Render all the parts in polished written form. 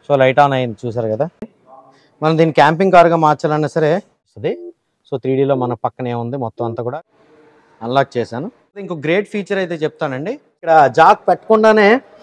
So light on అయింది చూసారు కదా. మనం దీన్ని క్యాంపింగ్ కార్గా మార్చాలన్నా సరే వస్తుంది. సో 3Dలో మన పక్కనే ఉంది మొత్తం అంతా కూడా అన్లాక్ చేశాను. ఇంకో గ్రేట్ ఫీచర్ అయితే చెప్తానండి. ఇక్కడ జాక్ పెట్టకుండానే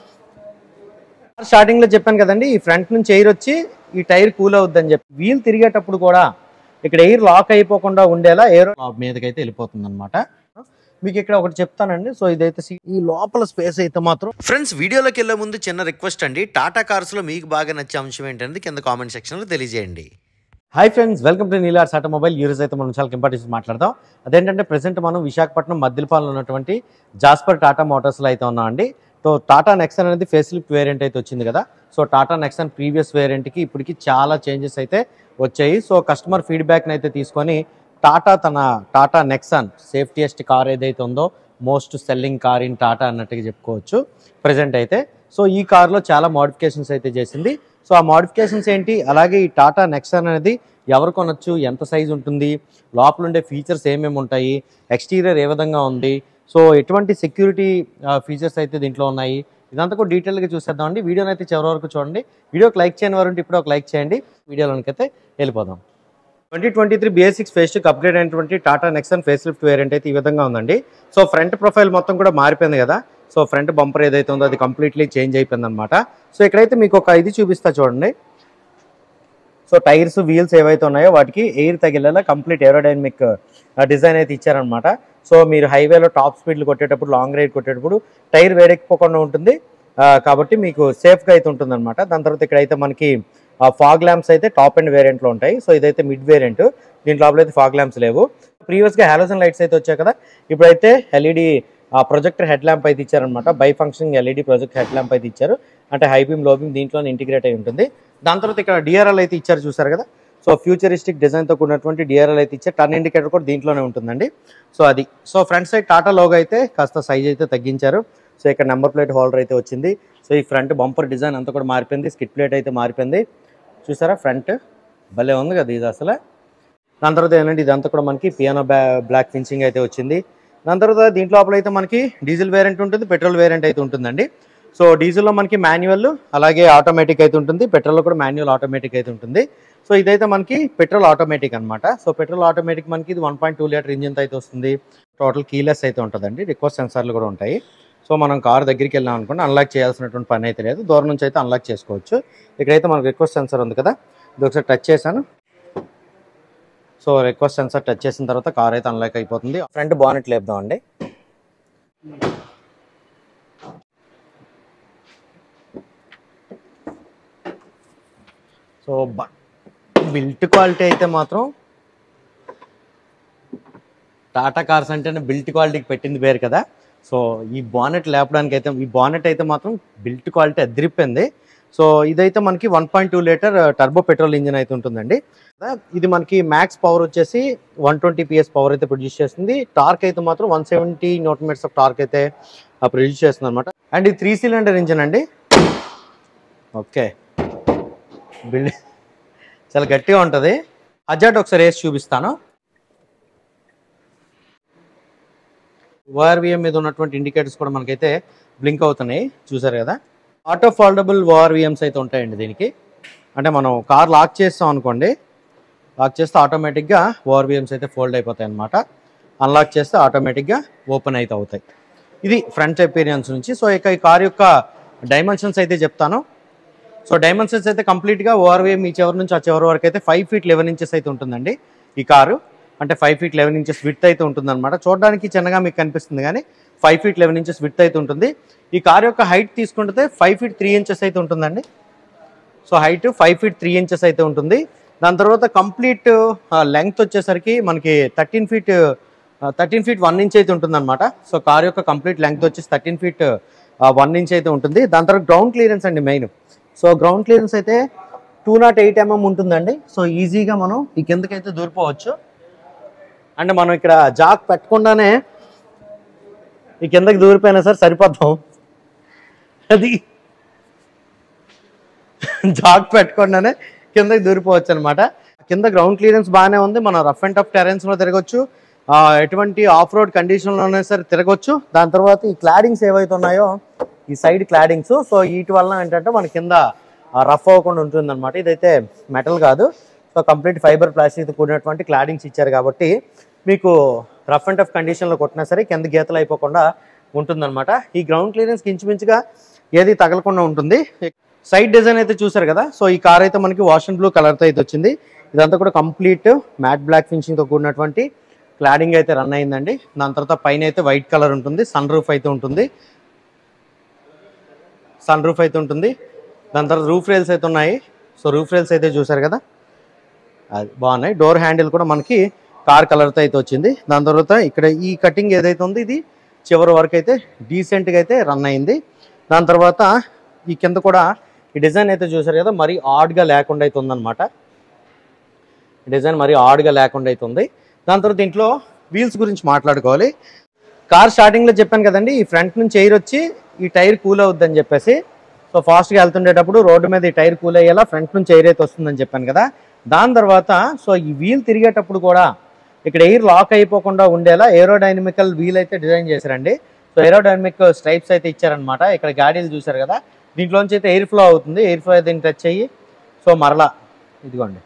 స్టార్టింగ్ లో చెప్పాను కదండి, ఈ ఫ్రంట్ నుంచి ఎయిర్ వచ్చి ఈ టైర్ కూల్ అవుద్దని చెప్పి వీల్ తిరిగేటప్పుడు కూడా ఇక్కడ ఎయిర్ లాక్ అయిపోకుండా ఉండేలా ఎయిర్ మీదకైతే వెళ్ళిపోతుంది అనమాట. మీకు ఇక్కడ ఒకటి చెప్తానండి. సో ఇదైతే ఈ లోపల స్పేస్ అయితే మాత్రం ఫ్రెండ్స్ వీడియోలోకి వెళ్ళే ముందు చిన్న రిక్వెస్ట్ అండి, టాటా కార్స్లో మీకు బాగా నచ్చే అంశం ఏంటంటే కింద కామెంట్ సెక్షన్లో తెలియజేయండి. Hi friends, welcome to Neelar automobile. ఈ రోజు అయితే మనం చాలా ఇంపార్టెంట్ మాట్లాడదాం. అదేంటంటే ప్రెసెంట్ మనం విశాఖపట్నం మద్దిలపాలెంలో ఉన్నటువంటి జాస్పర్ టాటా మోటార్స్లో అయితే ఉన్నాం అండి. సో టాటా నెక్సన్ అనేది ఫేస్ లిఫ్ట్ వేరియంట్ అయితే వచ్చింది కదా. సో టాటా నెక్సన్ ప్రీవియస్ వేరియంట్కి ఇప్పటికి చాలా చేంజెస్ అయితే వచ్చాయి. సో కస్టమర్ ఫీడ్బ్యాక్ని అయితే తీసుకొని టాటా నెక్సన్ సేఫ్టీయెస్ట్ కార్ ఏదైతే ఉందో most selling car in Tata అన్నట్టుగా చెప్పుకోవచ్చు ప్రెజెంట్ అయితే. సో ఈ కార్లో చాలా మోడిఫికేషన్స్ అయితే చేసింది. సో ఆ మోడిఫికేషన్స్ ఏంటి, అలాగే ఈ టాటా నెక్సన్ అనేది ఎవరు కొనొచ్చు, ఎంత సైజు ఉంటుంది, లోపల ఉండే ఫీచర్స్ ఏమేమి ఉంటాయి, ఎక్స్టీరియర్ ఏ విధంగా ఉంది, సో ఎటువంటి సెక్యూరిటీ ఫీచర్స్ అయితే దీంట్లో ఉన్నాయి, ఇదంతా కూడా డీటెయిల్గా చూసేద్దామండి. వీడియోని అయితే చివరి వరకు చూడండి. వీడియోకి లైక్ చేయని వారు ఉంటే ఇప్పుడు ఒక లైక్ చేయండి. వీడియోలోకి అయితే వెళ్ళిపోదాం. 2023 BS6 ఫేస్ టు అప్గ్రేడ్ అయినటువంటి Tata Nexon facelift variant అయితే ఈ విధంగా ఉందండి. సో ఫ్రంట్ ప్రొఫైల్ మొత్తం కూడా మారిపోయింది కదా. సో ఫ్రంట్ బంపర్ ఏదైతే ఉందో అది కంప్లీట్లీ చేంజ్ అయిపోయింది అనమాట. సో ఇక్కడైతే మీకు ఒక ఇది చూపిస్తా చూడండి. సో టైర్స్ వీల్స్ ఏవైతే ఉన్నాయో వాటికి ఎయిర్ తగిలేలా కంప్లీట్ ఏరోడైనమిక్ డిజైన్ అయితే ఇచ్చారనమాట. సో మీరు హైవేలో టాప్ స్పీడ్లు కొట్టేటప్పుడు, లాంగ్ రైడ్ కొట్టేటప్పుడు టైర్ వేడెక్కిపోకుండా ఉంటుంది కాబట్టి మీకు సేఫ్గా అయితే ఉంటుంది అనమాట. దాని తర్వాత ఇక్కడైతే మనకి ఫాగ్ ల్యాంప్స్ అయితే టాప్ అండ్ వేరియంట్లో ఉంటాయి. సో ఇదైతే మిడ్ వేరియంట్, దీంట్లో లోపల అయితే ఫాగ్ ల్యాంప్స్ లేవు. ప్రీవియస్గా హాలోజన్ లైట్స్ అయితే వచ్చాయి కదా, ఇప్పుడైతే ఎల్ఈడి ప్రొజెక్టర్ హెడ్ ల్యాంప్ అయితే ఇచ్చారనమాట. Bi functioning LED projector head lamp అయితే ఇచ్చారు. అంటే హై బీమ్ లో బీమ్ దీంట్లోనే ఇంటిగ్రేట్ అయి ఉంటుంది. దాని తర్వాత ఇక్కడ డిఆర్ఎల్ అయితే ఇచ్చారు చూసారు కదా. సో ఫ్యూచరిస్టిక్ డిజైన్తో కూడినటువంటి డిఆర్ఎల్ అయితే ఇచ్చారు. టర్న్ ఇండికేటర్ కూడా దీంట్లోనే ఉంటుందండి. సో అది. So front side Tata logo అయితే కాస్త సైజ్ అయితే తగ్గించారు. సో ఇక్కడ నెంబర్ ప్లేట్ హోల్డర్ అయితే వచ్చింది. సో ఈ ఫ్రంట్ బంపర్ డిజైన్ అంతా కూడా మారిపోయింది. స్కిట్ ప్లేట్ అయితే మారిపోయింది చూసారా. ఫ్రంట్ భలే ఉంది కదా ఇది అసలు. దాని తర్వాత ఏంటంటే ఇదంతా కూడా మనకి పియానో బ్లాక్ ఫినిషింగ్ అయితే వచ్చింది. దాని తర్వాత దీంట్లో అయితే మనకి డీజిల్ వేరియంట్ ఉంటుంది, పెట్రోల్ వేరియంట్ అయితే ఉంటుందండి. సో డీజిల్లో మనకి మాన్యువల్ అలాగే ఆటోమేటిక్ అయితే ఉంటుంది, పెట్రోల్లో కూడా మాన్యువల్ ఆటోమేటిక్ అయితే ఉంటుంది. సో ఇదైతే మనకి పెట్రోల్ ఆటోమేటిక్ అనమాట. సో పెట్రోల్ ఆటోమేటిక్ మనకి ఇది 1.2 లీటర్ ఇంజిన్ అయితే వస్తుంది. టోటల్ కీలెస్ అయితే ఉంటుందండి, రిక్వెస్ట్ సెన్సార్లు కూడా ఉంటాయి. సో మనం కార్ దగ్గరికి వెళ్ళాం అనుకోండి, అన్లాక్ చేయాల్సినటువంటి పని అయితే లేదు, దూరం నుంచి అయితే అన్లాక్ చేసుకోవచ్చు. ఇక్కడైతే మనకు రిక్వెస్ట్ సెన్సార్ ఉంది కదా, ఇది ఒకసారి టచ్ చేశాను. సో రిక్వెస్ట్ సెన్సార్ టచ్ చేసిన తర్వాత కార్ అయితే అన్లాక్ అయిపోతుంది. ఫ్రంట్ బానెట్ లేపుదామండి. సో బిల్ట్ క్వాలిటీ అయితే మాత్రం టాటా కార్స్ అంటేనే బిల్ట్ క్వాలిటీకి పెట్టింది పేరు కదా. సో ఈ బానెట్ లేపడానికి అయితే ఈ బానెట్ అయితే మాత్రం బిల్ట్ క్వాలిటీ అదిరిపోయింది. సో ఇదైతే మనకి 1.2 లీటర్ టర్బో పెట్రోల్ ఇంజిన్ అయితే ఉంటుందండి. ఇది మనకి మ్యాక్స్ పవర్ వచ్చేసి 120 PS పవర్ అయితే ప్రొడ్యూస్ చేస్తుంది. టార్క్ అయితే మాత్రం 170 Nm ఆఫ్ టార్క్ అయితే ప్రొడ్యూస్ చేస్తుంది అనమాట. అండ్ ఇది 3 సిలిండర్ ఇంజిన్ అండి. ఓకే, బిల్డ్ చాలా గట్టిగా ఉంటుంది. హజార్డ్ ఒకసారి వేసి చూపిస్తాను. ఓఆర్విఎం మీద ఉన్నటువంటి ఇండికేటర్స్ కూడా మనకైతే బ్లింక్ అవుతున్నాయి చూసారు కదా. ఆటో ఫోల్డబుల్ ఓఆర్విఎమ్స్ అయితే ఉంటాయండి దీనికి. అంటే మనం కార్ లాక్ చేస్తాం అనుకోండి, లాక్ చేస్తే ఆటోమేటిక్గా ఓఆర్విఎమ్స్ అయితే ఫోల్డ్ అయిపోతాయి అనమాట. అన్లాక్ చేస్తే ఆటోమేటిక్గా ఓపెన్ అయితే అవుతాయి. ఇది ఫ్రంట్ ఎపీరియన్స్ నుంచి. సో ఇక ఈ కార్ యొక్క డైమెన్షన్స్ అయితే చెప్తాను. సో డైమెన్షన్స్ అయితే కంప్లీట్గా ఓఆర్విఎం ఈ చివరి నుంచి ఆ చివరి వరకు అయితే 5 feet 11 inches అయితే ఉంటుందండి ఈ కారు. అంటే 5 feet 11 inches విడ్త్ అయితే ఉంటుందన్నమాట. చూడడానికి చిన్నగా మీకు కనిపిస్తుంది కానీ 5 feet 11 inches విడ్త్ అయితే ఉంటుంది. ఈ కార్ యొక్క హైట్ తీసుకుంటే 5 feet 3 inches అయితే ఉంటుందండి. సో హైట్ 5 feet 3 inches అయితే ఉంటుంది. దాని తర్వాత కంప్లీట్ లెంగ్త్ వచ్చేసరికి మనకి 13 feet 1 inch అయితే ఉంటుందన్నమాట. సో కార్ యొక్క కంప్లీట్ లెంగ్త్ వచ్చేసి 13 feet 1 inch అయితే ఉంటుంది. దాని తర్వాత గ్రౌండ్ క్లియరెన్స్ అండి మెయిన్. సో గ్రౌండ్ క్లియరెన్స్ అయితే 208 mm ఉంటుందండి. సో ఈజీగా మనం ఈ కిందకైతే దూరిపోవచ్చు. అంటే మనం ఇక్కడ జాక్ పెట్టకుండానే ఈ కిందకి దూరిపోయినా సరే సరిపోతాం. అది జాక్ పెట్టకుండానే కిందకి దూరిపోవచ్చు అనమాట. కింద గ్రౌండ్ క్లియరెన్స్ బాగానే ఉంది. మనం రఫ్ అండ్ టఫ్ టెరెన్స్లో తిరగచ్చు, ఎటువంటి ఆఫ్ రోడ్ కండిషన్లోనే సరే తిరగచ్చు. దాని తర్వాత ఈ క్లాడింగ్స్ ఏవైతే ఉన్నాయో ఈ సైడ్ క్లాడింగ్స్, సో వీటి వల్ల ఏంటంటే మన కింద రఫ్ అవ్వకుండా ఉంటుంది అనమాట. ఇదైతే మెటల్ కాదు, సో కంప్లీట్ ఫైబర్ ప్లాస్టిక్తో కూడినటువంటి క్లాడింగ్స్ ఇచ్చారు కాబట్టి మీకు రఫ్ అండ్ టఫ్ కండిషన్లో కొట్టినా సరే కింద గీతలు అయిపోకుండా ఉంటుందన్నమాట. ఈ గ్రౌండ్ క్లియరెన్స్కి ఇంచుమించుగా ఏది తగలకుండా ఉంటుంది. సైడ్ డిజైన్ అయితే చూసారు కదా. సో ఈ కార్ అయితే మనకి వాష్ అండ్ బ్లూ కలర్తో అయితే వచ్చింది. ఇదంతా కూడా కంప్లీట్ మ్యాట్ బ్లాక్ ఫినిషింగ్తో కూడినటువంటి క్లాడింగ్ అయితే రన్ అయిందండి. దాని తర్వాత పైన అయితే వైట్ కలర్ ఉంటుంది, సన్ రూఫ్ అయితే ఉంటుంది. దాని తర్వాత రూఫ్ రైల్స్ అయితే ఉన్నాయి. సో రూఫ్ రైల్స్ అయితే చూసారు కదా, అది బాగున్నాయి. డోర్ హ్యాండిల్ కూడా మనకి కార్ కలర్తో అయితే వచ్చింది. దాని తర్వాత ఇక్కడ ఈ కటింగ్ ఏదైతే ఉందో ఇది చివరి వరకు అయితే డీసెంట్గా అయితే రన్ అయింది. దాని తర్వాత ఈ కింద కూడా ఈ డిజైన్ అయితే చూసారు కదా, మరీ ఆడ్గా లేకుండా అయితే ఉందన్నమాట. డిజైన్ మరీ ఆడ్గా లేకుండా అయితే ఉంది. దాని తర్వాత దీంట్లో వీల్స్ గురించి మాట్లాడుకోవాలి. కార్ స్టార్టింగ్లో చెప్పాను కదండి, ఈ ఫ్రంట్ నుంచి ఎయిర్ వచ్చి ఈ టైర్ కూల్ అవుద్దని చెప్పేసి. సో ఫాస్ట్గా వెళ్తుండేటప్పుడు రోడ్డు మీద ఈ టైర్ కూల్ అయ్యేలా ఫ్రంట్ నుంచి ఎయిర్ అయితే వస్తుందని చెప్పాను కదా. దాని తర్వాత సో ఈ వీల్ తిరిగేటప్పుడు కూడా ఇక్కడ ఎయిర్ లాక్ అయిపోకుండా ఉండేలా ఏరోడైనమికల్ వీల్ అయితే డిజైన్ చేశారండి. సో ఏరోడైనమిక్ స్ట్రైప్స్ అయితే ఇచ్చారనమాట. ఇక్కడ గాడీలు చూసారు కదా, దీంట్లోంచి అయితే ఎయిర్ ఫ్లో అవుతుంది. ఎయిర్ ఫ్లో అయితే టచ్ అయ్యి సో మరలా ఇదిగోండి,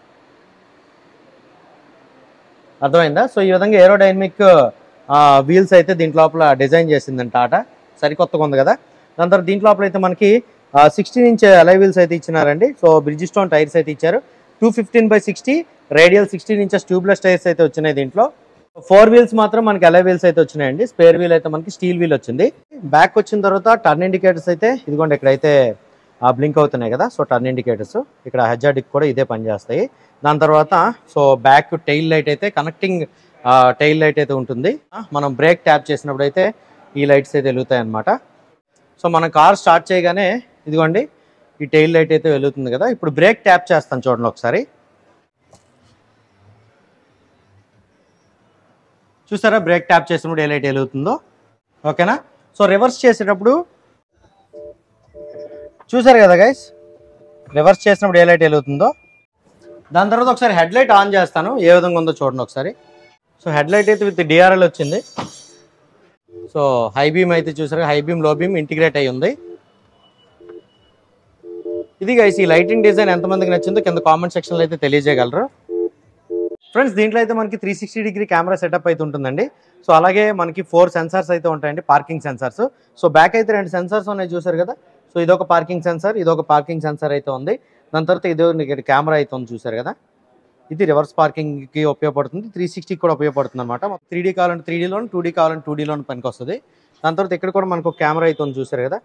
అర్థమైందా. సో ఈ విధంగా ఏరోడైనమిక్ వీల్స్ అయితే దీంట్ లోపల డిజైన్ చేసిందండి టాటా. సరికొత్తగా ఉంది కదా. దాని తర్వాత దీంట్ లోపల అయితే మనకి 16 ఇంచ్ అలై వీల్స్ అయితే ఇచ్చినారండి. సో బ్రిడ్జ్ స్టోన్ టైర్స్ అయితే ఇచ్చారు. 215/60 రేడియల్ 16 ఇంచెస్ ట్యూబ్లెస్ టైర్స్ అయితే వచ్చినాయి. దీంట్లో 4 వీల్స్ మాత్రం మనకి అలై వీల్స్ అయితే వచ్చినాయండి. స్పేర్ వీల్ అయితే మనకి స్టీల్ వీల్ వచ్చింది. బ్యాక్ వచ్చిన తర్వాత టర్న్ ఇండికేటర్స్ అయితే ఇదిగోండి ఇక్కడైతే బ్లింక్ అవుతున్నాయి కదా. సో టర్న్ ఇండికేటర్స్ ఇక్కడ హెజార్డిక్ కూడా ఇదే పనిచేస్తాయి. దాని తర్వాత సో బ్యాక్ టెయిల్ లైట్ అయితే కనెక్టింగ్ టెయిల్ లైట్ అయితే ఉంటుంది. మనం బ్రేక్ ట్యాప్ చేసినప్పుడు అయితే ఈ లైట్స్ అయితే వెలుగుతాయి అన్నమాట. సో మన కార్ స్టార్ట్ చేయగానే ఇదిగోండి ఈ టెయిల్ లైట్ అయితే వెలుగుతుంది కదా. ఇప్పుడు బ్రేక్ ట్యాప్ చేస్తాను చూడండి ఒకసారి. చూసారా బ్రేక్ ట్యాప్ చేసినప్పుడు ఏ లైట్ వెలుగుతుందో, ఓకేనా. సో రివర్స్ చేసేటప్పుడు చూసారు కదా గైస్, రివర్స్ చేసినప్పుడు ఏ లైట్ వెలుగుతుందో. దాని తర్వాత ఒకసారి హెడ్ లైట్ ఆన్ చేస్తాను, ఏ విధంగా ఉందో చూడండి ఒకసారి. సో హెడ్ లైట్ అయితే విత్ డిఆర్ఎల్ వచ్చింది. సో హై బీమ్ అయితే చూసారు, high beam low beam integrate అయ్యి ఉంది. ఇది గైస్ ఈ లైటింగ్ డిజైన్ ఎంతమందికి నచ్చిందో కింద కామెంట్ సెక్షన్లో అయితే తెలియజేయగలరు. ఫ్రెండ్స్ దీంట్లో అయితే మనకి 360 డిగ్రీ కెమెరా సెటప్ అయితే ఉంటుందండి. సో అలాగే మనకి 4 సెన్సార్స్ అయితే ఉంటాయండి, పార్కింగ్ సెన్సార్స్. సో బ్యాక్ అయితే 2 సెన్సార్స్ ఉన్నాయి చూసారు కదా. సో ఇదొక పార్కింగ్ సెన్సార్, ఇదొక పార్కింగ్ సెన్సార్ అయితే ఉంది. దాని తర్వాత ఇదో కెమెరా అయితే ఉంది చూసారు కదా. ఇది రివర్స్ పార్కింగ్కి ఉపయోగపడుతుంది, 360 కూడా ఉపయోగపడుతుంది అనమాట. 3D కావాలంటే 3Dలోను, 2D కావాలంటే 2Dలోను పనికి వస్తుంది. దాని తర్వాత ఇక్కడ కూడా మనకు కెమెరా అయితే ఉంది చూసారు కదా.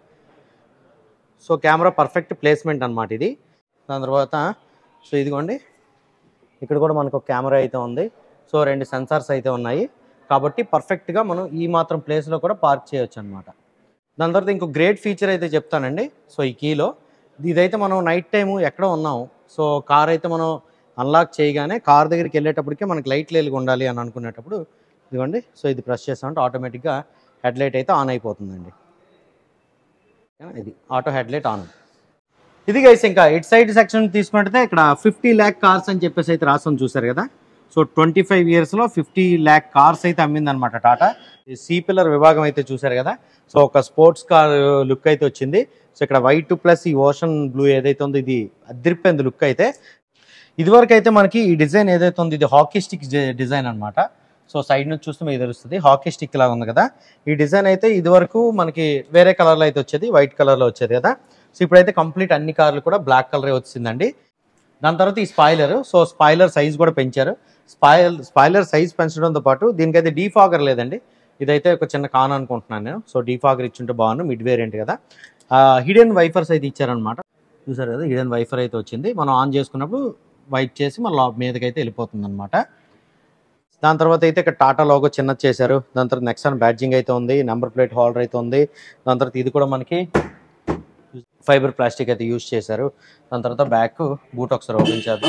సో కెమెరా పర్ఫెక్ట్ ప్లేస్మెంట్ అనమాట ఇది. దాని తర్వాత సో ఇదిగోండి ఇక్కడ కూడా మనకు కెమెరా అయితే ఉంది. సో 2 సెన్సార్స్ అయితే ఉన్నాయి కాబట్టి పర్ఫెక్ట్గా మనం ఈ మాత్రం ప్లేస్లో కూడా పార్క్ చేయొచ్చు అనమాట. దాని తర్వాత ఇంకో గ్రేట్ ఫీచర్ అయితే చెప్తానండి. సో ఈ కీలో ఇదైతే మనం నైట్ టైము ఎక్కడో ఉన్నాం, సో కార్ అయితే మనం అన్లాక్ చేయగానే కార్ దగ్గరికి వెళ్ళేటప్పటికే మనకి లైట్లు వెలుగు ఉండాలి అని అనుకునేటప్పుడు ఇదిగోండి. సో ఇది ప్రెస్ చేస్తామంటే ఆటోమేటిక్గా హెడ్ లైట్ అయితే ఆన్ అయిపోతుందండి. ఇది ఆటో హెడ్ లైట్ ఆన్. ఇది గైస్ ఇంకా ఇట్ సైడ్ సెక్షన్ తీసుకుంటే ఇక్కడ 50 lakh కార్స్ అని చెప్పేసి అయితే రాస్తాం చూసారు కదా. సో 25 yearsలో 50 lakh కార్స్ అయితే అమ్మిందనమాట టాటా. సి పిల్లర్ విభాగం అయితే చూసారు కదా. సో ఒక స్పోర్ట్స్ కార్ లుక్ అయితే వచ్చింది. సో ఇక్కడ వైట్ ప్లస్ ఈ ఓషన్ బ్లూ ఏదైతే ఉందో ఇది అదిరిపోయింది లుక్ అయితే. ఇదివరకు అయితే మనకి ఈ డిజైన్ ఏదైతే ఉంది ఇది హాకీ స్టిక్ డిజైన్ అనమాట. సో సైడ్ నుంచి చూస్తే మీకు తెలుస్తుంది హాకీ స్టిక్ లాగా ఉంది కదా. ఈ డిజైన్ అయితే ఇదివరకు మనకి వేరే కలర్లో అయితే వచ్చేది, వైట్ కలర్లో వచ్చేది కదా. సో ఇప్పుడైతే కంప్లీట్ అన్ని కార్లు కూడా బ్లాక్ కలరే వచ్చిందండి. దాని తర్వాత ఈ స్పాయిలర్, సో స్పాయిలర్ సైజ్ కూడా పెంచారు. స్పాయిలర్ సైజ్ పెంచడంతో పాటు దీనికైతే డీఫాగర్ లేదండి. ఇదైతే ఒక చిన్న కాన్ అనుకుంటున్నాను నేను. సో డీఫాగర్ ఇచ్చుంటే బాగుండు, మిడ్ వేరియంట్ కదా. హిడెన్ వైఫర్స్ అయితే ఇచ్చారనమాట చూసారు కదా. హిడెన్ వైఫర్ అయితే వచ్చింది, మనం ఆన్ చేసుకున్నప్పుడు వైప్ చేసి మన మీదకైతే వెళ్ళిపోతుంది అనమాట. దాని తర్వాత అయితే ఇక్కడ టాటా లోగో చిన్నది చేశారు. దాని తర్వాత నెక్సాన్ బ్యాడ్జింగ్ అయితే ఉంది, నెంబర్ ప్లేట్ హోల్డర్ అయితే ఉంది. దాని తర్వాత ఇది కూడా మనకి ఫైబర్ ప్లాస్టిక్ అయితే యూజ్ చేశారు. దాని తర్వాత బ్యాక్ బూట్ ఒకసారి ఓపెన్ చేద్దాం.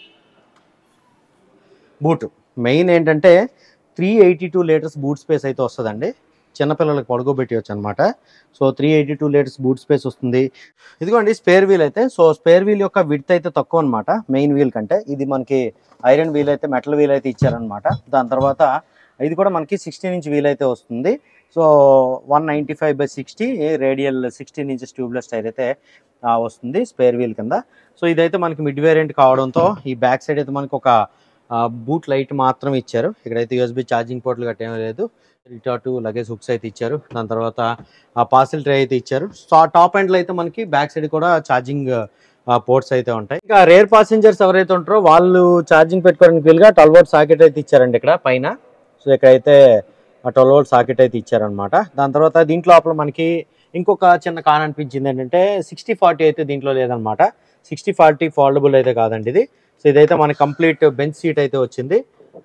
బూట్ మెయిన్ ఏంటంటే 382 liters బూట్ స్పేస్ అయితే వస్తుందండి. చిన్నపిల్లలకు పడుకోబెట్టవచ్చు అనమాట. సో 382 liters బూట్ స్పేస్ వస్తుంది. ఇదిగోండి స్పేర్ వీల్ అయితే. సో స్పేర్ వీల్ యొక్క విడ్త్ అయితే తక్కువ అనమాట మెయిన్ వీల్ కంటే. ఇది మనకి ఐరన్ వీల్ అయితే మెటల్ వీల్ అయితే ఇచ్చారనమాట. దాని తర్వాత ఇది కూడా మనకి 16 inch వీల్ అయితే వస్తుంది. So 195/60 radial 16 inches tubeless tyre అయితే వస్తుంది స్పేర్ వీల్ కింద. సో ఇదైతే మనకి మిడ్ వేరియంట్ కావడంతో ఈ బ్యాక్ సైడ్ అయితే మనకి ఒక బూట్ లైట్ మాత్రం ఇచ్చారు. ఇక్కడైతే యూఎస్బి ఛార్జింగ్ పోర్ట్లు గట్టేం లేదు. రిటాటు లగేజ్ హుక్స్ అయితే ఇచ్చారు. దాని తర్వాత పార్సిల్ ట్రే అయితే ఇచ్చారు. సో టాప్ ఎండ్లో అయితే మనకి బ్యాక్ సైడ్ కూడా ఛార్జింగ్ పోర్ట్స్ అయితే ఉంటాయి. ఇంకా రేర్ ప్యాసింజర్స్ ఎవరైతే ఉంటారో వాళ్ళు ఛార్జింగ్ పెట్టుకోవడానికి వీలుగా 12 వోల్ట్ సాకెట్ అయితే ఇచ్చారండి ఇక్కడ పైన. సో ఇక్కడైతే 12 వోల్ట్ సాకెట్ అయితే ఇచ్చారనమాట. దాని తర్వాత దీంట్లో లోపల మనకి ఇంకొక చిన్న కాన్ అనిపించింది ఏంటంటే 60/40 అయితే దీంట్లో లేదనమాట. 60/40 ఫోల్డబుల్ అయితే కాదండి ఇది. సో ఇదైతే మనకి కంప్లీట్ బెంచ్ సీట్ అయితే వచ్చింది.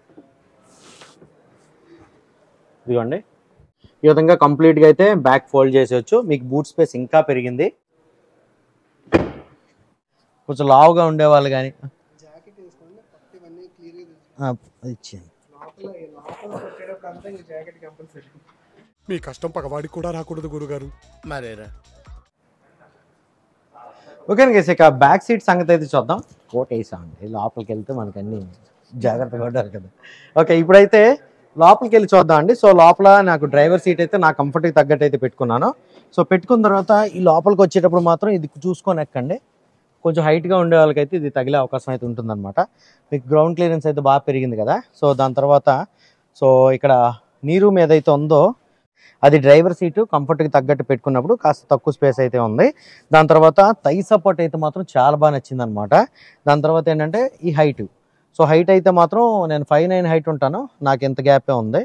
ఇదిగోండి ఈ విధంగా కంప్లీట్గా అయితే బ్యాక్ ఫోల్డ్ చేసేయచ్చు. మీకు బూట్ స్పేస్ ఇంకా పెరిగింది. కొంచెం లావుగా ఉండేవాళ్ళు కానీ మీ కష్టం పగవాడికి కూడా రాకూడదు గురుగారు. మరేరా ఓకే గైస్, ఇక బ్యాక్ సీట్ సంగతి అయితే చూద్దాం. కోట్ వేసాం అండి, లోపలికి వెళ్తే మనకి అన్ని జాగ్రత్తగా ఉంటారు కదా. ఓకే ఇప్పుడైతే లోపలికి వెళ్ళి చూద్దాం అండి. సో లోపల నాకు డ్రైవర్ సీట్ అయితే నా కంఫర్ట్కి తగ్గట్టు అయితే పెట్టుకున్నాను. సో పెట్టుకున్న తర్వాత ఈ లోపలికి వచ్చేటప్పుడు మాత్రం ఇది చూసుకొని ఎక్కండి. కొంచెం హైట్గా ఉండే వాళ్ళకైతే ఇది తగిలే అవకాశం అయితే ఉంటుందన్నమాట. మీకు గ్రౌండ్ క్లియరెన్స్ అయితే బాగా పెరిగింది కదా. సో దాని తర్వాత సో ఇక్కడ నీ రూమ్ ఏదైతే ఉందో అది డ్రైవర్ సీటు కంఫర్ట్కి తగ్గట్టు పెట్టుకున్నప్పుడు కాస్త తక్కువ స్పేస్ అయితే ఉంది. దాని తర్వాత థై సపోర్ట్ అయితే మాత్రం చాలా బాగా నచ్చింది అనమాట. దాని తర్వాత ఏంటంటే ఈ హైట్. సో హైట్ అయితే మాత్రం నేను 5'9" హైట్ ఉంటాను, నాకు ఎంత గ్యాపే ఉంది.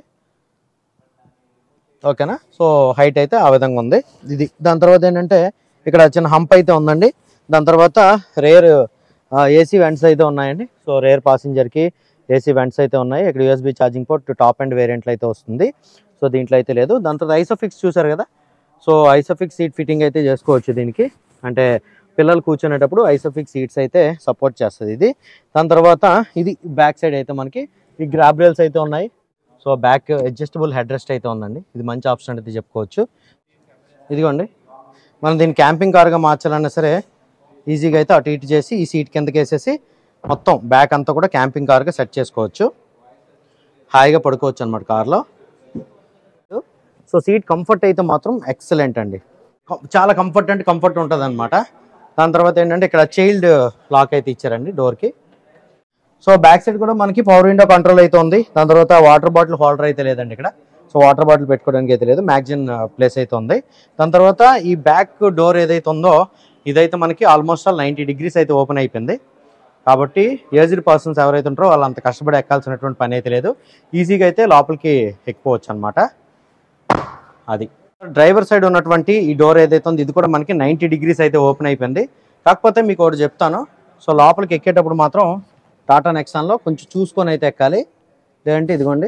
ఓకేనా, సో హైట్ అయితే ఆ విధంగా ఉంది ఇది. దాని తర్వాత ఏంటంటే ఇక్కడ చిన్న హంప్ అయితే ఉందండి. దాని తర్వాత రేర్ ఏసీ వెంట్స్ అయితే ఉన్నాయండి. సో రేర్ ప్యాసింజర్కి ఏసీ వెంట్స్ అయితే ఉన్నాయి. ఇక్కడ USB charging port top and వేరియంట్లో అయితే వస్తుంది. సో దీంట్లో అయితే లేదు. దాని తర్వాత ఐసోఫిక్స్ చూసారు కదా. సో ఐసోఫిక్స్ సీట్ ఫిట్టింగ్ అయితే చేసుకోవచ్చు దీనికి. అంటే పిల్లలు కూర్చునేటప్పుడు ఐసోఫిక్స్ సీట్స్ అయితే సపోర్ట్ చేస్తుంది ఇది. దాని తర్వాత ఇది బ్యాక్ సైడ్ అయితే మనకి ఈ గ్రాబ్ రైల్స్ అయితే ఉన్నాయి. So back adjustable head rest అయితే ఉందండి. ఇది మంచి ఆప్షన్ అయితే చెప్పుకోవచ్చు. ఇదిగోండి మనం దీన్ని క్యాంపింగ్ కార్గా మార్చాలన్నా సరే ఈజీగా అయితే అటు ఇటు చేసి ఈ సీట్ కిందకి వేసేసి మొత్తం బ్యాక్ అంతా కూడా క్యాంపింగ్ కార్గా సెట్ చేసుకోవచ్చు. హాయిగా పడుకోవచ్చు అనమాట కార్లో. సో సీట్ కంఫర్ట్ అయితే మాత్రం ఎక్సలెంట్ అండి. చాలా కంఫర్ట్ అంటే కంఫర్ట్ ఉంటుంది అనమాట. దాని తర్వాత ఏంటంటే ఇక్కడ చైల్డ్ లాక్ అయితే ఇచ్చారండి డోర్కి. సో బ్యాక్ సైడ్ కూడా మనకి పవర్ విండో కంట్రోల్ అయితే ఉంది. దాని తర్వాత వాటర్ బాటిల్ హోల్డర్ అయితే లేదండి ఇక్కడ. సో వాటర్ బాటిల్ పెట్టుకోవడానికి అయితే లేదు, మ్యాగజిన్ ప్లేస్ అయితే ఉంది. దాని తర్వాత ఈ బ్యాక్ డోర్ ఏదైతే ఉందో ఇదైతే మనకి ఆల్మోస్ట్ 90 డిగ్రీస్ అయితే ఓపెన్ అయిపోయింది. కాబట్టి ఏజ్డ్ పర్సన్స్ ఎవరైతే ఉంటారో వాళ్ళు అంత కష్టపడి ఎక్కాల్సినటువంటి పని అయితే లేదు. ఈజీగా అయితే లోపలికి ఎక్కిపోవచ్చు అనమాట. అది డ్రైవర్ సైడ్ ఉన్నటువంటి ఈ డోర్ ఏదైతే ఉందో ఇది కూడా మనకి 90 డిగ్రీస్ అయితే ఓపెన్ అయిపోయింది. కాకపోతే మీకు ఒకటి చెప్తాను. సో లోపలికి ఎక్కేటప్పుడు మాత్రం టాటా నెక్సాన్లో కొంచెం చూసుకొని అయితే ఎక్కాలి. లేదంటే ఇదిగోండి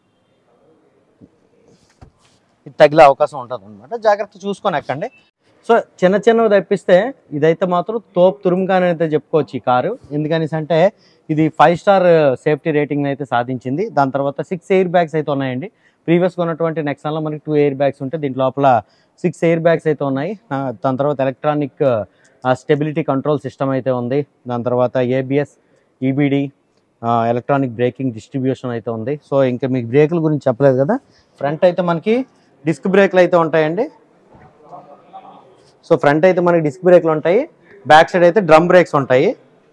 ఇది తగిలే అవకాశం ఉంటుంది అనమాట. జాగ్రత్త చూసుకొని ఎక్కండి. సో చిన్నవి తప్పిస్తే ఇదైతే మాత్రం తోపు తురుముగానే అయితే చెప్పుకోవచ్చు ఈ కారు. ఎందుకనేసి అంటే ఇది 5 స్టార్ సేఫ్టీ రేటింగ్ అయితే సాధించింది. దాని తర్వాత 6 ఎయిర్ బ్యాగ్స్ అయితే ఉన్నాయండి. ప్రీవియస్గా ఉన్నటువంటి నెక్సాన్లో మనకి 2 ఎయిర్ బ్యాగ్స్ ఉంటే దీంట్ లోపల 6 ఎయిర్ బ్యాగ్స్ అయితే ఉన్నాయి. దాని తర్వాత ఎలక్ట్రానిక్ స్టెబిలిటీ కంట్రోల్ సిస్టమ్ అయితే ఉంది. దాని తర్వాత ABS, EBD, electronic braking distribution అయితే ఉంది. సో ఇంకా మీకు బ్రేకుల గురించి చెప్పలేదు కదా. ఫ్రంట్ అయితే మనకి డిస్క్ బ్రేక్లు అయితే ఉంటాయండి. సో ఫ్రంట్ అయితే మనకి డిస్క్ బ్రేక్లు ఉంటాయి. బ్యాక్ సైడ్ అయితే డ్రమ్ బ్రేక్స్ ఉంటాయి.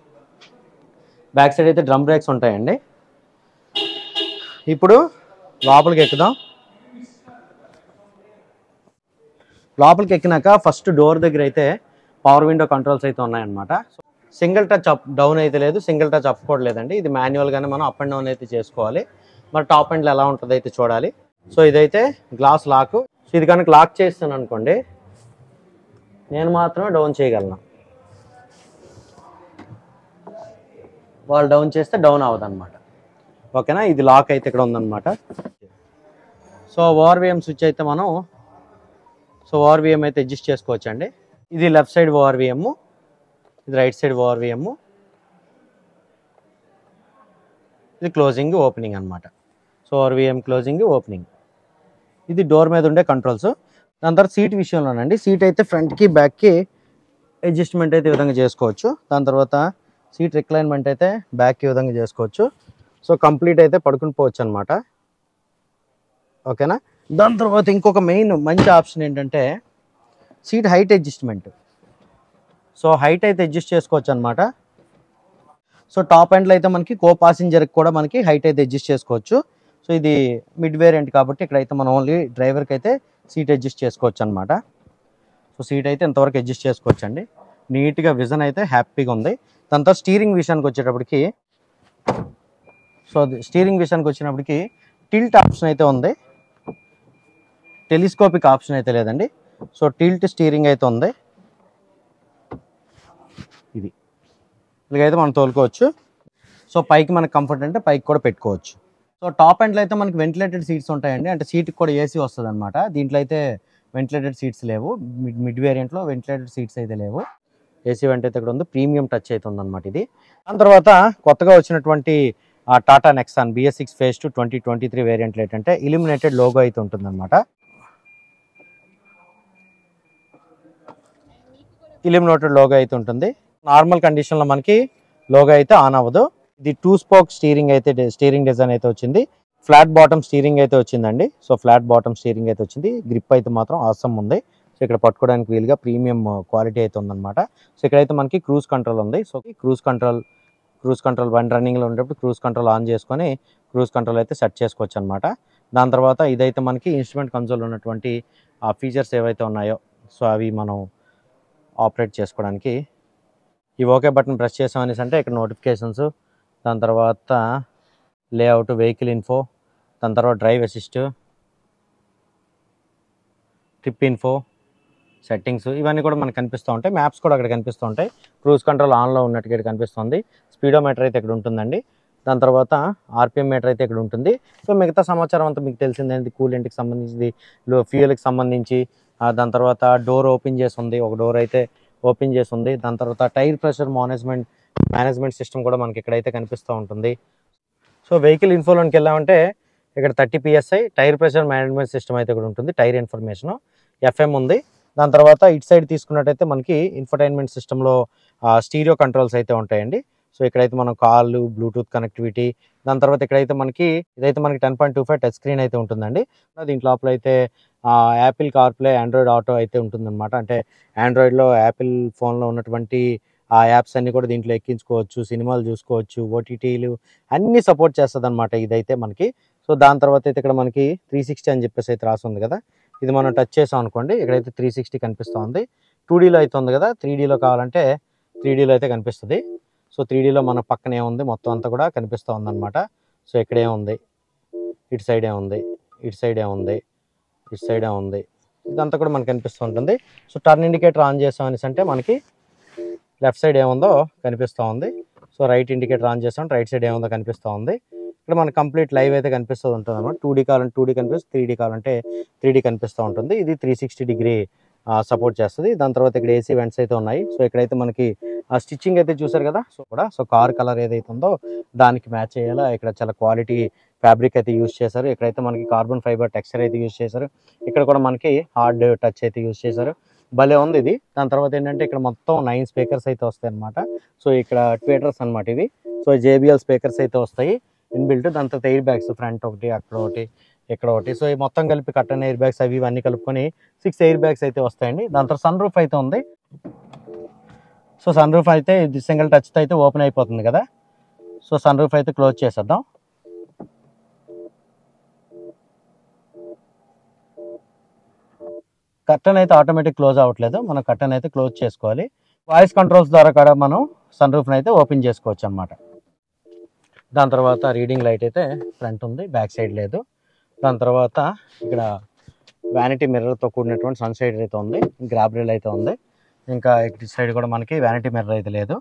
ఉంటాయండి. ఇప్పుడు లోపలికి ఎక్కుదాం. లోపలికి ఎక్కినాక ఫస్ట్ డోర్ దగ్గర అయితే పవర్ విండో కంట్రోల్స్ అయితే ఉన్నాయన్నమాట. సింగిల్ టచ్ అప్ డౌన్ అయితే లేదు, సింగిల్ టచ్ అప్ కూడా లేదండి. ఇది మాన్యువల్గానే మనం అప్ అండ్ డౌన్ అయితే చేసుకోవాలి. మరి టాప్ ఎండ్లో ఎలా ఉంటుందో అయితే చూడాలి. సో ఇదైతే గ్లాస్ లాక్. సో ఇది కనుక లాక్ చేస్తాను అనుకోండి నేను మాత్రమే డౌన్ చేయగలను. వాళ్ళు డౌన్ చేస్తే డౌన్ అవ్వదు అనమాట. ఓకేనా, ఇది లాక్ అయితే ఇక్కడ ఉందన్నమాట. సో ఓఆర్విఎం స్విచ్ అయితే మనం ఓఆర్విఎం అయితే అడ్జస్ట్ చేసుకోవచ్చు అండి. ఇది లెఫ్ట్ సైడ్ ఓఆర్విఎం, ఇది రైట్ సైడ్ ఓఆర్విఎం, ఇది క్లోజింగ్ ఓపెనింగ్ అనమాట. So ORVM closing opening. ఇది డోర్ మీద ఉండే కంట్రోల్స్. దాని తర్వాత సీట్ విషయంలోనండి, సీట్ అయితే ఫ్రంట్కి బ్యాక్కి అడ్జస్ట్మెంట్ అయితే ఈ విధంగా చేసుకోవచ్చు. దాని తర్వాత సీట్ రిక్లైన్మెంట్ అయితే బ్యాక్కి ఈ విధంగా చేసుకోవచ్చు. సో కంప్లీట్ అయితే పడుకుని పోవచ్చు అనమాట. ఓకేనా. దాని తర్వాత ఇంకొక మెయిన్ మంచి ఆప్షన్ ఏంటంటే seat height adjustment. So height అయితే అడ్జస్ట్ చేసుకోవచ్చు అనమాట. సో టాప్ ఎండ్లో అయితే మనకి కో పాసింజర్కి కూడా మనకి హైట్ అయితే అడ్జస్ట్ చేసుకోవచ్చు. సో ఇది మిడ్ వేరియంట్ కాబట్టి ఇక్కడైతే మనం ఓన్లీ డ్రైవర్కి అయితే సీట్ అడ్జస్ట్ చేసుకోవచ్చు అనమాట. సో సీట్ అయితే ఇంతవరకు అడ్జస్ట్ చేసుకోవచ్చు అండి. నీట్గా విజన్ అయితే హ్యాపీగా ఉంది. దాని తర్వాత స్టీరింగ్ విషయానికి వచ్చేటప్పటికి టిల్ట్ ఆప్షన్ అయితే ఉంది, టెలిస్కోపిక్ ఆప్షన్ అయితే లేదండి. సో టిల్ట్ స్టీరింగ్ అయితే ఉంది. ఇది ఇలాగైతే మనం తోలుకోవచ్చు. సో పైకి మనకు కంఫర్ట్ అంటే పైకి కూడా పెట్టుకోవచ్చు. సో టాప్ ఎండ్లో అయితే మనకి వెంటిలేటెడ్ సీట్స్ ఉంటాయండి, అంటే సీట్కి కూడా ఏసీ వస్తుంది అనమాట. దీంట్లో అయితే వెంటిలేటెడ్ సీట్స్ లేవు. మిడ్ వేరియంట్లో వెంటిలేటెడ్ సీట్స్ అయితే లేవు. ఏసీ వెంట అయితే ఇక్కడ ఉంది. ప్రీమియం టచ్ అయితే ఉందన్నమాట ఇది. దాని తర్వాత కొత్తగా వచ్చినటువంటి టాటా నెక్సాన్ BS6 Phase 2 2023 వేరియంట్లో ఏంటంటే ఇల్యూమినేటెడ్ లోగో అయితే ఉంటుందన్నమాట. ఇల్యూమినేటెడ్ లోగో అయితే ఉంటుంది. నార్మల్ కండిషన్లో మనకి లోగో అయితే ఆన్ అవ్వదు. ఇది 2 స్పోక్ స్టీరింగ్ డిజైన్ అయితే వచ్చింది. ఫ్లాట్ బాటమ్ స్టీరింగ్ అయితే వచ్చిందండి. సో ఫ్లాట్ బాటమ్ స్టీరింగ్ అయితే వచ్చింది. గ్రిప్ అయితే మాత్రం ఆసమ్ ఉంది. సో ఇక్కడ పట్టుకోవడానికి వీలుగా ప్రీమియం క్వాలిటీ అయితే ఉందన్నమాట. సో ఇక్కడైతే మనకి క్రూజ్ కంట్రోల్ ఉంది. సో క్రూజ్ కంట్రోల్ బండి రన్నింగ్లో ఉండేటప్పుడు క్రూజ్ కంట్రోల్ ఆన్ చేసుకొని క్రూజ్ కంట్రోల్ అయితే సెట్ చేసుకోవచ్చు అనమాట. దాని తర్వాత ఇదైతే మనకి ఇన్స్ట్రుమెంట్ కన్సోల్ ఉన్నటువంటి ఆ ఫీచర్స్ ఏవైతే ఉన్నాయో సో అవి మనం ఆపరేట్ చేసుకోవడానికి ఈ ఓకే బటన్ ప్రెస్ చేసామనేసి అంటే ఇక్కడ నోటిఫికేషన్స్, దాని తర్వాత లేఅవుట్, వెహికల్ ఇన్ఫో, దాని తర్వాత drive assist, trip info, settings ఇవన్నీ కూడా మనకు కనిపిస్తూ ఉంటాయి. మ్యాప్స్ కూడా అక్కడ కనిపిస్తూ ఉంటాయి. క్రూజ్ కంట్రోల్ ఆన్లో ఉన్నట్టుగా ఇక్కడ కనిపిస్తుంది. స్పీడోమీటర్ అయితే ఇక్కడ ఉంటుందండి. దాని తర్వాత RPM మీటర్ అయితే ఇక్కడ ఉంటుంది. సో మిగతా సమాచారం అంతా మీకు తెలిసిందేంటి, కూలెంట్కి సంబంధించింది, ఫ్యూయల్కి సంబంధించి, దాని తర్వాత డోర్ ఓపెన్ చేసి ఉంది, ఒక డోర్ అయితే ఓపెన్ చేసి ఉంది. దాని తర్వాత టైర్ ప్రెషర్ మేనేజ్మెంట్ సిస్టమ్ కూడా మనకి ఇక్కడైతే కనిపిస్తూ ఉంటుంది. సో వెహికల్ ఇన్ఫోలోకి వెళ్ళామంటే ఇక్కడ 30 PSI tyre pressure management system అయితే ఇక్కడ ఉంటుంది. టైర్ ఇన్ఫర్మేషన్, FM ఉంది. దాని తర్వాత ఇటు సైడ్ తీసుకున్నట్టయితే మనకి ఇన్ఫర్టైన్మెంట్ సిస్టంలో స్టీరియో కంట్రోల్స్ అయితే ఉంటాయండి. సో ఇక్కడైతే మనం కాల్, బ్లూటూత్ కనెక్టివిటీ, దాని తర్వాత ఇక్కడైతే ఇదైతే మనకి 10.25 టచ్ స్క్రీన్ అయితే ఉంటుందండి. దీంట్లో లోపల అయితే యాపిల్ కార్ప్లే, ఆండ్రాయిడ్ ఆటో అయితే ఉంటుందన్నమాట. అంటే ఆండ్రాయిడ్లో యాపిల్ ఫోన్లో ఉన్నటువంటి ఆ యాప్స్ అన్నీ కూడా దీంట్లో ఎక్కించుకోవచ్చు, సినిమాలు చూసుకోవచ్చు, OTTలు అన్నీ సపోర్ట్ చేస్తుంది అనమాట ఇదైతే మనకి. సో దాని తర్వాత అయితే ఇక్కడ మనకి 360 అని చెప్పేసి అయితే రాసి ఉంది కదా, ఇది మనం టచ్ చేసాం అనుకోండి ఇక్కడైతే 360 కనిపిస్తూ ఉంది. 2Dలో అయితే ఉంది కదా, 3Dలో కావాలంటే 3Dలో అయితే కనిపిస్తుంది. సో 3Dలో మన పక్కనే ఉంది, మొత్తం అంతా కూడా కనిపిస్తూ ఉందన్నమాట. సో ఇక్కడే ఉంది, ఇటు సైడే ఉంది, ఇటు సైడే ఉంది, ఇటు సైడే ఉంది, ఇదంతా కూడా మనకు కనిపిస్తూ ఉంటుంది. సో టర్న్ ఇండికేటర్ ఆన్ చేసాం అనేసి అంటే మనకి లెఫ్ట్ సైడ్ ఏముందో కనిపిస్తూ ఉంది. సో రైట్ ఇండికేటర్ ఆన్ చేసాం, రైట్ సైడ్ ఏముందో కనిపిస్తూ ఉంది. ఇక్కడ మనకి కంప్లీట్ లైవ్ అయితే కనిపిస్తూ ఉంటుంది అనమాట. 2D కావాలంటే 2D కనిపిస్తుంది, 3D కావాలంటే 3D కనిపిస్తూ ఉంటుంది. ఇది 360 డిగ్రీ సపోర్ట్ చేస్తుంది. దాని తర్వాత ఇక్కడ AC వెంట్స్ అయితే ఉన్నాయి. సో ఇక్కడైతే మనకి ఆ స్టిచ్చింగ్ అయితే చూసారు కదా, సో కార్ కలర్ ఏదైతే ఉందో దానికి మ్యాచ్ అయ్యేలా ఇక్కడ చాలా క్వాలిటీ ఫ్యాబ్రిక్ అయితే యూజ్ చేశారు. ఇక్కడైతే మనకి కార్బన్ ఫైబర్ టెక్స్చర్ అయితే యూజ్ చేశారు. ఇక్కడ కూడా మనకి హార్డ్ టచ్ అయితే యూజ్ చేశారు. భలే ఉంది ఇది. దాని తర్వాత ఏంటంటే ఇక్కడ మొత్తం 9 స్పీకర్స్ అయితే వస్తాయి అనమాట. సో ఇక్కడ ట్వేటర్స్ అనమాట ఇవి. సో JBL స్పీకర్స్ అయితే వస్తాయి ఇన్బిల్ట్. దాని తర్వాత ఎయిర్ బ్యాగ్స్, ఫ్రంట్ ఒకటి, అక్కడ ఒకటి, ఇక్కడ ఒకటి. సో మొత్తం కలిపి కట్టన్ ఎయిర్ బ్యాగ్స్ అవి ఇవన్నీ కలుపుకొని 6 ఎయిర్ బ్యాగ్స్ అయితే వస్తాయండి. దాని తర్వాత సన్ రూఫ్ అయితే ఉంది. సో సన్ రూఫ్ అయితే ఇది సింగిల్ టచ్తో అయితే ఓపెన్ అయిపోతుంది కదా. సో సన్ రూఫ్ అయితే క్లోజ్ చేసేద్దాం. కర్టన్ అయితే ఆటోమేటిక్ క్లోజ్ అవ్వట్లేదు, మనం కర్టన్ అయితే క్లోజ్ చేసుకోవాలి. వాయిస్ కంట్రోల్స్ ద్వారా కూడా మనం సన్ రూఫ్ని అయితే ఓపెన్ చేసుకోవచ్చు అనమాట. దాని తర్వాత రీడింగ్ లైట్ అయితే ఫ్రంట్ ఉంది, బ్యాక్ సైడ్ లేదు. దాని తర్వాత ఇక్కడ వ్యానిటీ మిర్రర్తో కూడినటువంటి సన్ సైడర్ అయితే ఉంది, గ్రాబ్ రైల్ అయితే ఉంది. ఇంకా ఇటు సైడ్ కూడా మనకి వ్యానిటీ మిర్రర్ అయితే లేదు.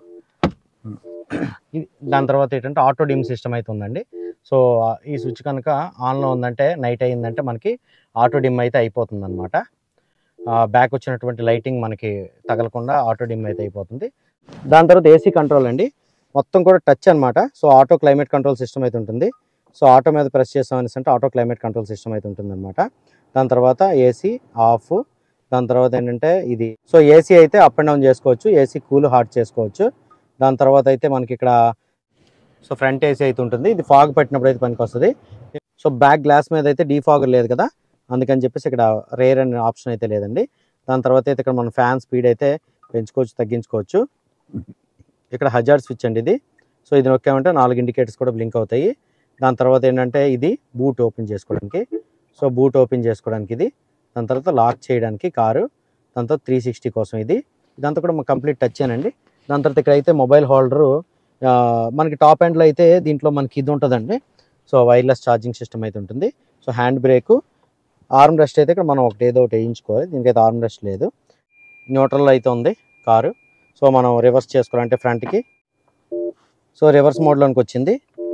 దాని తర్వాత ఏంటంటే ఆటో డిమ్ సిస్టమ్ అయితే ఉందండి. సో ఈ స్విచ్ కనుక ఆన్లో ఉందంటే నైట్ అయిందంటే మనకి ఆటో డిమ్ అయితే అయిపోతుంది అనమాట. బ్యాక్ వచ్చినటువంటి లైటింగ్ మనకి తగలకుండా ఆటో డిమ్ అయితే అయిపోతుంది. దాని తర్వాత AC కంట్రోల్ అండి, మొత్తం కూడా టచ్ అనమాట. So auto climate control system అయితే ఉంటుంది. సో ఆటో మీద ప్రెస్ చేసామనేసి అంటే ఆటో క్లైమేట్ కంట్రోల్ సిస్టమ్ అయితే ఉంటుంది అనమాట. దాని తర్వాత AC ఆఫ్. దాని తర్వాత ఏంటంటే ఇది సో AC అయితే అప్ అండ్ డౌన్ చేసుకోవచ్చు, AC కూల్ హాట్ చేసుకోవచ్చు. దాని తర్వాత అయితే మనకి ఇక్కడ సో ఫ్రంట్ AC అయితే ఉంటుంది. ఇది ఫాగ్ పెట్టినప్పుడు అయితే పనికి వస్తుంది. సో బ్యాక్ గ్లాస్ మీద అయితే డీఫాగర్ లేదు కదా, అందుకని చెప్పేసి ఇక్కడ రేర్ అనే ఆప్షన్ అయితే లేదండి. దాని తర్వాత అయితే ఇక్కడ మనం ఫ్యాన్ స్పీడ్ అయితే పెంచుకోవచ్చు, తగ్గించుకోవచ్చు. ఇక్కడ హజార్డ్ స్విచ్ అండి ఇది. సో ఇది నొక్కామంటే 4 ఇండికేటర్స్ కూడా బ్లింక్ అవుతాయి. దాని తర్వాత ఏంటంటే ఇది బూట్ ఓపెన్ చేసుకోవడానికి. సో బూట్ ఓపెన్ చేసుకోవడానికి ఇది. దాని తర్వాత లాక్ చేయడానికి కారు. దాని తర్వాత 360 కోసం ఇది. ఇదంతా కూడా కంప్లీట్ టచ్ అనండి. దాని తర్వాత ఇక్కడ అయితే మొబైల్ హోల్డరు మనకి టాప్ ఎండ్లో అయితే దీంట్లో మనకి ఇది ఉంటుందండి. సో వైర్లెస్ ఛార్జింగ్ సిస్టమ్ అయితే ఉంటుంది. So hand brake, arm rest అయితే ఇక్కడ మనం ఏదో ఒకటి వేయించుకోవాలి. దీనికైతే ఆర్మ్ రెస్ట్ లేదు. న్యూట్రల్ అయితే ఉంది కారు. సో మనం రివర్స్ చేసుకోవాలంటే ఫ్రంట్కి. సో రివర్స్ మోడ్లోనికి వచ్చింది,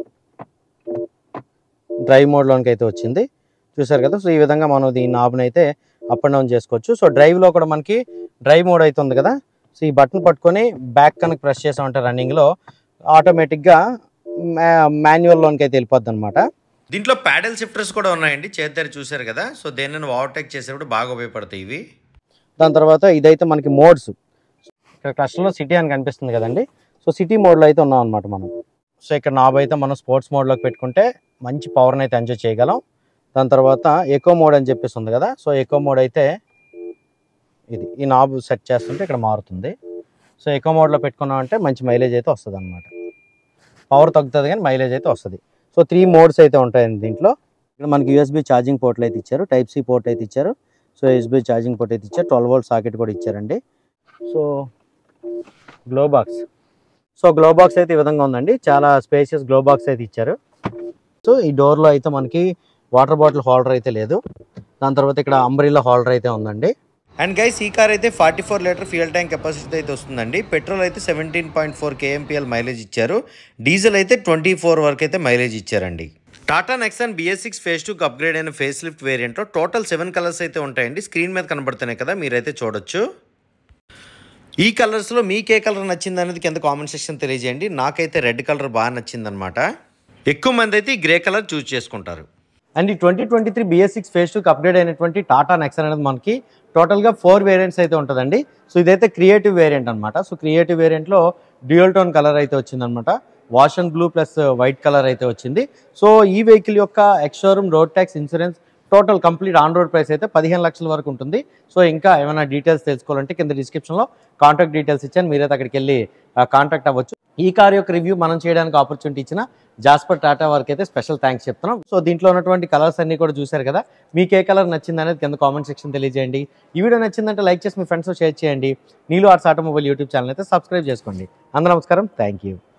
డ్రైవ్ మోడ్లోనికి అయితే వచ్చింది. చూసారు కదా. సో ఈ విధంగా మనం దీని నాబ్ని అయితే అప్ అండ్ డౌన్ చేసుకోవచ్చు. సో డ్రైవ్లో కూడా మనకి డ్రైవ్ మోడ్ అయితే ఉంది కదా. సో ఈ బటన్ పట్టుకొని బ్యాక్ కనుక ప్రెస్ చేసామంటే రన్నింగ్లో ఆటోమేటిక్గా మాన్యువల్లోనికి అయితే వెళ్ళిపోద్ది అనమాట. దీంట్లో ప్యాడల్ షిఫ్టర్స్ కూడా ఉన్నాయండి. చేద్దరు చూసారు కదా. సో దేన్ని ఓవర్టేక్ చేసేటప్పుడు బాగా ఉపయోగపడతాయి ఇవి. దాని తర్వాత ఇదైతే మనకి మోడ్స్. ఇక్కడ క్లస్టర్లో సిటీ అని కనిపిస్తుంది కదండి. సో సిటీ మోడ్లో అయితే ఉన్నాం అనమాట మనం. సో ఇక్కడ నాబ్ అయితే మనం స్పోర్ట్స్ మోడ్లోకి పెట్టుకుంటే మంచి పవర్ని అయితే ఎంజాయ్ చేయగలం. దాని తర్వాత ఎకో మోడ్ అని చెప్పేసి ఉంది కదా. సో ఎకో మోడ్ అయితే ఇది, ఈ నాబ్ సెట్ చేస్తుంటే ఇక్కడ మారుతుంది. సో ఎకో మోడ్లో పెట్టుకున్నామంటే మంచి మైలేజ్ అయితే వస్తుంది అనమాట. పవర్ తగ్గుతుంది కానీ మైలేజ్ అయితే వస్తుంది. సో 3 మోడ్స్ అయితే ఉంటాయండి దీంట్లో. ఇక్కడ మనకి యూఎస్బీ ఛార్జింగ్ పోర్ట్లు అయితే ఇచ్చారు, టైప్ సి పోర్ట్ అయితే ఇచ్చారు. సో యూఎస్బీ ఛార్జింగ్ పోర్ట్ అయితే ఇచ్చారు, 12 వోల్ట్ సాకెట్ కూడా ఇచ్చారండి. So glove box. So glove box అయితే ఈ విధంగా ఉందండి. చాలా స్పేషియస్ గ్లో బాక్స్ అయితే ఇచ్చారు. సో ఈ డోర్లో అయితే మనకి వాటర్ బాటిల్ హోల్డర్ అయితే లేదు. దాని తర్వాత ఇక్కడ అంబ్రిల్లా హోల్డర్ అయితే ఉందండి. అండ్ గైస్ ఈ కార్ అయితే 44 లీటర్ ఫ్యూయల్ ట్యాంక్ కెపాసిటీ అయితే వస్తుందండి. పెట్రోల్ అయితే 17.4 kmpl మైలేజ్ ఇచ్చారు. డీజిల్ అయితే 24 వరకు అయితే మైలేజ్ ఇచ్చారండి. Tata Nexon BS6 phase 2 upgrade అయిన ఫేస్ లిఫ్ట్ వేరియంట్లో టోటల్ 7 కలర్స్ అయితే ఉంటాయండి. స్క్రీన్ మీద కనబడుతున్నాయి కదా, మీరైతే చూడొచ్చు. ఈ కలర్స్లో మీకు ఏ కలర్ నచ్చింది అనేది కింద కామెంట్ సెక్షన్ తెలియజేయండి. నాకైతే రెడ్ కలర్ బాగా నచ్చిందనమాట. ఎక్కువ మంది అయితే ఈ గ్రే కలర్ చూస్ చేసుకుంటారు. అండ్ ఈ 2023 BS6 ఫేజ్ 2 అప్గ్రేడ్ అయినటువంటి టాటా నెక్సాన్ అనేది మనకి టోటల్గా 4 వేరియంట్స్ అయితే ఉంటుందండి. సో ఇదైతే క్రియేటివ్ వేరియంట్ అనమాట. సో క్రియేటివ్ వేరియంట్లో డ్యూయల్ టోన్ కలర్ అయితే వచ్చిందనమాట. Wash and blue plus white colour అయితే వచ్చింది. సో ఈ వెహికల్ యొక్క ex showroom road tax insurance total complete on road price అయితే 15 లక్షల వరకు ఉంటుంది. సో ఇంకా ఏమైనా డీటెయిల్స్ తెలుసుకోవాలంటే కింద డిస్క్రిప్షన్లో కాంటాక్ట్ డీటెయిల్స్ ఇచ్చాను, మీరైతే అక్కడికి వెళ్ళి కాంటాక్ట్ అవ్వచ్చు. ఈ కార్ యొక్క రివ్యూ మనం చేయడానికి ఆపర్చునిటీ ఇచ్చిన జాస్పర్ టాటా వారికి అయితే స్పెషల్ థ్యాంక్స్ చెప్తున్నాం. సో దీంట్లో ఉన్నటువంటి కలర్స్ అన్ని కూడా చూశారు కదా. మీకు ఏ కలర్ నచ్చింది అనేది కింద కామెంట్ సెక్షన్ తెలియజేయండి. ఈ వీడియో నచ్చిందంటే లైక్ చేసి మీ ఫ్రెండ్స్తో షేర్ చేయండి. Neelu arts automobile YouTube channel అయితే సబ్స్క్రైబ్ చేసుకోండి. అందరూ నమస్కారం, థ్యాంక్ యూ.